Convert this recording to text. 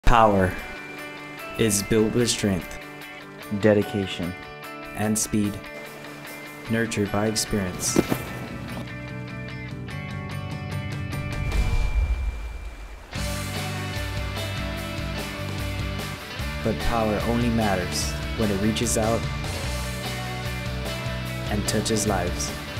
Power is built with strength, dedication, and speed, nurtured by experience. But power only matters when it reaches out and touches lives.